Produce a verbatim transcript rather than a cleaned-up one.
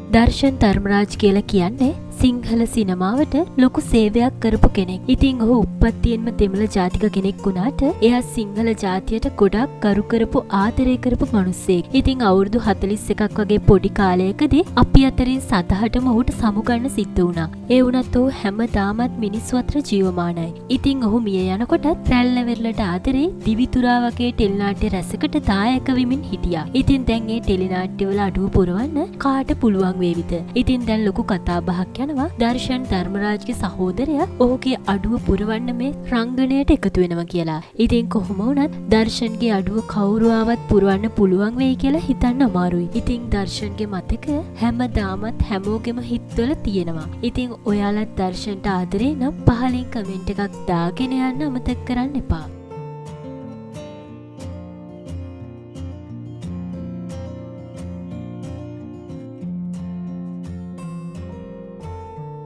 දර්ශන් ධර්මරාජ් කියලා කියන්නේ සිංහල සිනමාවට ලොකු සේවයක් කරපු කෙනෙක්. ඉතින් ඔහු උප්පත්තියෙන්ම දෙමළ ජාතික කෙනෙක් වුණාට එයා සිංහල ජාතියට ගොඩක් කරු කරපු ආදරය කරපු මිනිස්සෙක්. ඉතින් අවුරුදු හතළිස් එකක් වගේ පොඩි කාලයකදී අපි අතරින් සතහටම ඔහුට සමුගන්න සිද්ධ වුණා. ඒ වුණත් ඔහු හැමදාමත් මිනිස්සු අතර ජීවමානයි. ඉතින් ඔහු මිය යනකොටත් රැල්ල වෙරළට ආදරේ දිවිතුරා වගේ ටෙලිනාට්‍ය රැසකට දායක වෙමින් හිටියා. ඉතින් දැන් මේ ටෙලිනාට්‍යවල අඩුව පුරවන්න කාට පුළුවන් වේවිද? ඉතින් දැන් ලොකු කතා බහක් දර්ශන් ධර්මරාජ්ගේ සහෝදරයා ඔහුගේ අඩුව පුරවන්න මේ රංගනයට එකතු වෙනවා කියලා. ඉතින් කොහොම වුණත් දර්ශන්ගේ අඩුව කවුරු ආවත් පුරවන්න පුළුවන් වෙයි කියලා හිතන්න අමාරුයි. ඉතින් දර්ශන්ගේ මතක හැමදාමත් හැමෝගෙම හිතවල තියෙනවා. ඉතින් ඔයාලත් දර්ශන්ට ආදරේ නම් පහලින් කමෙන්ට් එකක් දාගෙන යන්න අමතක කරන්න එපා.